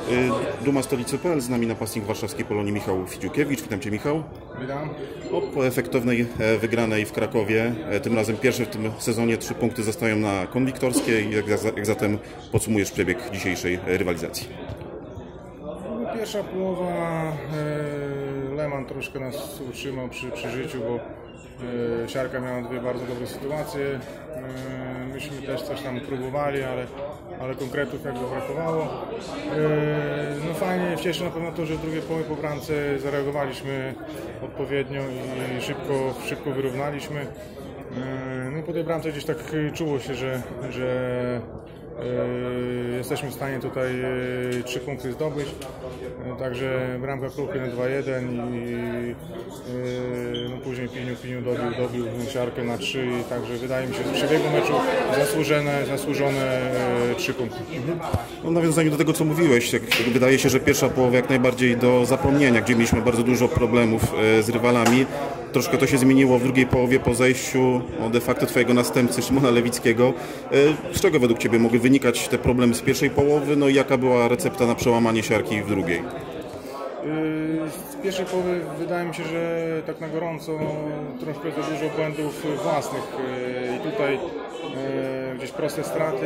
Duma Stolicy.pl, z nami napastnik warszawskiej Polonii Michał Fidziukiewicz. Witam Cię, Michał. Witam. Po efektownej wygranej w Krakowie, tym razem pierwsze w tym sezonie 3 punkty zostają na Konwiktorskiej. Jak zatem podsumujesz przebieg dzisiejszej rywalizacji? Pierwsza połowa Leman troszkę nas utrzymał przy życiu, bo Siarka miała dwie bardzo dobre sytuacje. Myśmy też coś tam próbowali, ale konkretów jakby brakowało. No fajnie, cieszy na pewno to, że w drugiej połowie po bramce zareagowaliśmy odpowiednio i szybko wyrównaliśmy. No po tej bramce gdzieś tak czuło się, że jesteśmy w stanie tutaj 3 punkty zdobyć. Także bramka Kruchy na 2-1 i no później Piniu dobił Siarkę na 3. Także wydaje mi się, że w przebiegu meczu zasłużone 3 punkty. No, w nawiązaniu do tego, co mówiłeś, wydaje się, że pierwsza połowa jak najbardziej do zapomnienia, gdzie mieliśmy bardzo dużo problemów z rywalami. Troszkę to się zmieniło w drugiej połowie po zejściu de facto Twojego następcy Szymona Lewickiego. Z czego według Ciebie mogły wynikać te problemy z pierwszej połowy, no i jaka była recepta na przełamanie Siarki w drugiej? Z pierwszej połowy wydaje mi się, że tak na gorąco troszkę za dużo błędów własnych i tutaj gdzieś proste straty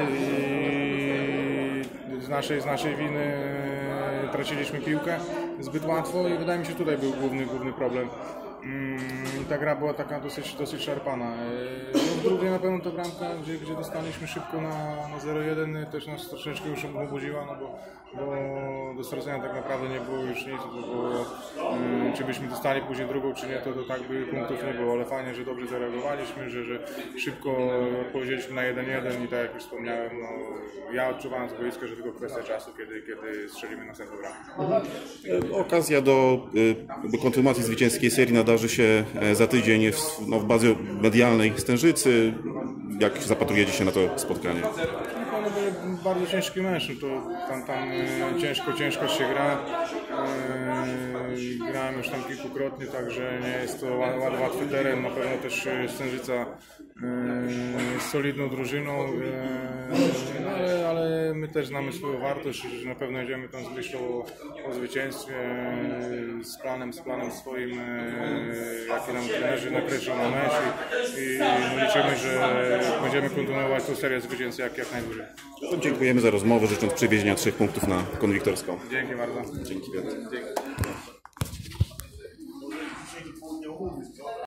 i z naszej winy traciliśmy piłkę zbyt łatwo i wydaje mi się, że tutaj był główny problem. Ta gra była taka dosyć szarpana. No w drugiej na pewno ta bramka, gdzie dostaliśmy szybko na 0-1, też nas troszeczkę już obudziła, no bo do stracenia tak naprawdę nie było już nic, bo czy byśmy dostali później drugą, czy nie, to tak by punktów nie było, ale fajnie, że dobrze zareagowaliśmy, że szybko odpowiedzieliśmy na 1-1 i tak jak już wspomniałem, no, ja odczuwałem z boiska, że tylko kwestia czasu, kiedy strzelimy następną bramkę. Okazja do kontynuacji zwycięskiej serii nadarzy się za tydzień w bazie medialnej Stężycy. Jak zapatrujecie się na to spotkanie? No był bardzo ciężki mecz, to tam ciężko się gra. Grałem już tam kilkukrotnie, także nie jest to łatwy teren. Na pewno też Stężyca jest solidną drużyną, ale my też znamy swoją wartość, że na pewno jedziemy tam z myślą o zwycięstwie, z planem swoim, jaki nam trenerzy nakreślą na mecz i liczymy, że będziemy kontynuować tę serię zwycięstw jak najdłużej. Dziękujemy za rozmowę, życząc przywiezienia 3 punktów na Konwiktorską. Dzięki bardzo. Dzięki wielkie.